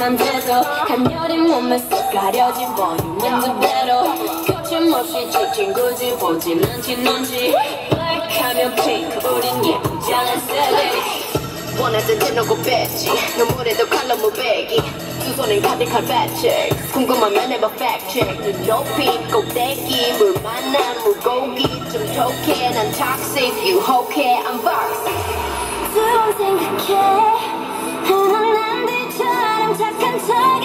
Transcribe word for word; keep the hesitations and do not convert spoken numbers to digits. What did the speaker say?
맘대로 간열린 몸에 쏙 가려진 볼륨은 그대로 거침없이 찍힌 굳이 보진 않지 눈치 블랙하면 핑크 우린 예쁘장한 셀리 원하던 대놓고 뺐지 눈물에도 칼로 무배기 두 손엔 가득한 배치 궁금하면 해봐 팩트체크 눈 높이 꼭대기 물 만난 물고기 좀 좋게 난 toxic 유혹해 I'm boxy 두 번 생각해 넌 남들처럼 착한 척